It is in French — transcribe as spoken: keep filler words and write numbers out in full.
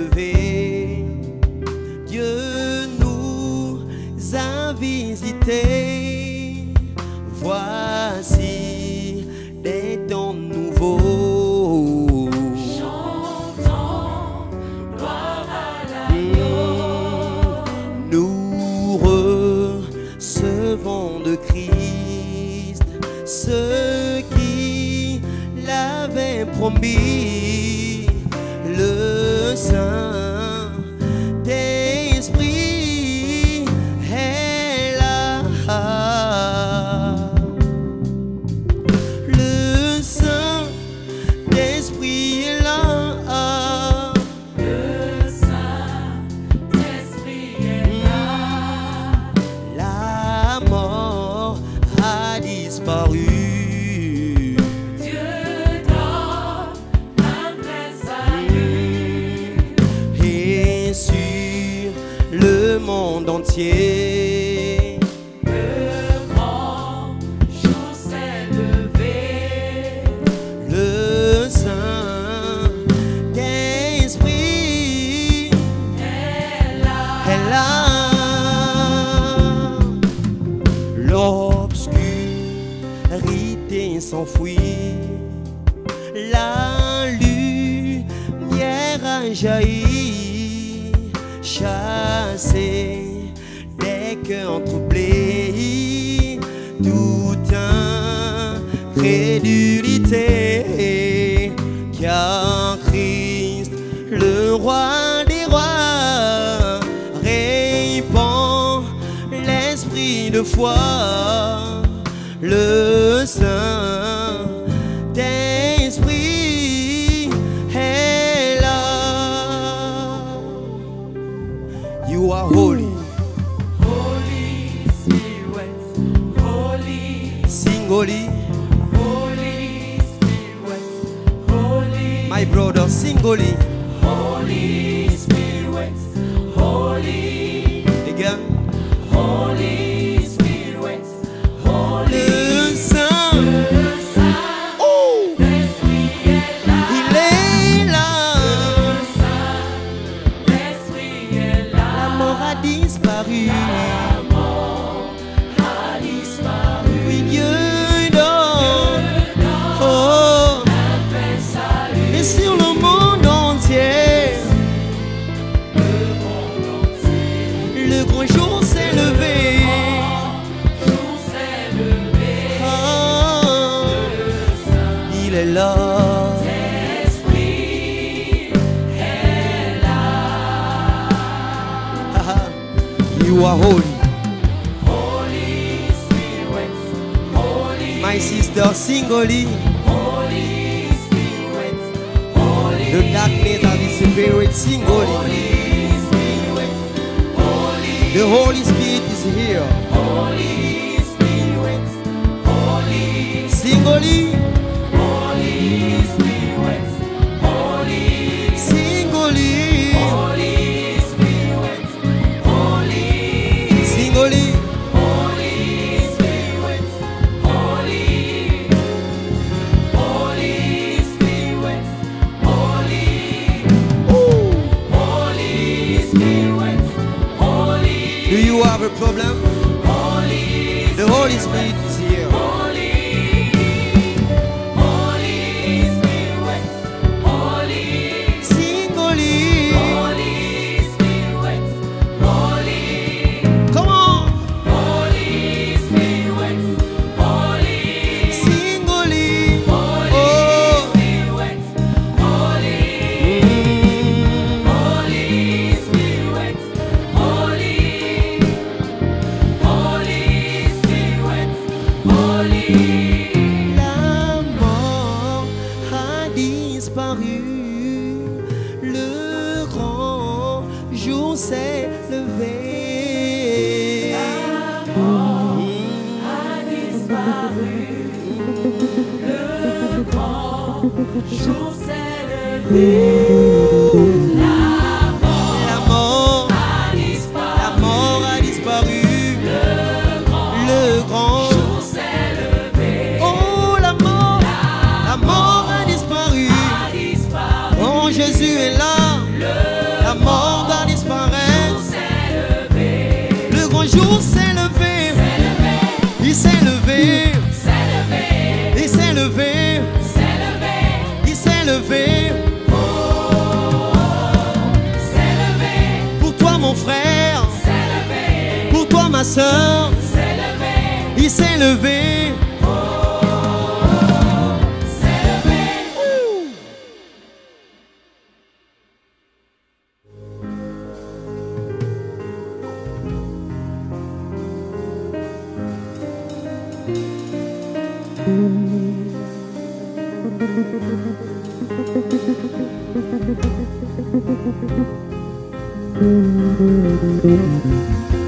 levé. Dieu nous a visités. Voici des temps nouveaux. Chantons gloire à l'agneau. Nous recevons de Christ ce qui l'avait promis, le Saint-Esprit est là. Le Saint-Esprit est là. Le Saint-Esprit est là. La mort a disparu. Dieu donne un plein salut. Et sur le monde entier, Le grand jour s'est levé. le Saint-Esprit est là. est là. L'obscurité s'enfuit, la lumière a jailli, chasser des cœurs troublés, toute incrédulité, car Christ, le roi des rois, répand l'esprit de foi, le Saint-Esprit est là. You are holy. Holy Spirit, Holy, Sing holy. Holy Spirit, Holy, My brother, sing holy. Holy Spirit, Holy, Again. Holy Spirit, Holy. Le Saint, Le oh, Saint-Esprit est là. il est là. Le Saint-Esprit est là. La mort a disparu. La mort a disparu. Oui, Dieu donne. Dieu donne Oh, un plein salut. et sur le monde entier, Le monde entier. le grand jour s'est levé. Jour s'est levé. Ah, il est là. L'Esprit est là. Ah, ah. You are holy. Holy Spirit, Holy, My sister, sing holy. Holy Spirit, Holy, The darkness of the spirit, sing holy. Holy Spirit, Holy, The Holy Spirit is here. Holy Spirit, Holy, Sing holy. Holy Spirit, Holy, Sing holy. Holy Spirit, Holy, Sing holy. Holy Spirit, Holy, Holy Spirit, Holy, Ooh. Holy Spirit, Holy, Do you have a problem? Holy, The Holy Spirit is here. Holy, Holy Spirit, Holy, Sing holy. Holy Spirit, Holy, Come on. Holy Spirit, Holy, Sing holy. Holy Oh. Spirit, Holy, Mm. Holy Spirit, Holy, Holy Spirit, Holy. La mort a disparu. Le grand jour s'est levé. A disparu, le grand jour s'est levé. La mort La mort, a la disparu, mort a disparu. le grand Le grand jour s'est levé. oh, la mort, la mort a disparu. A disparu, Oh, Jésus est là. le sort, s'est levé, il s'est levé. s'est levé. Thank you.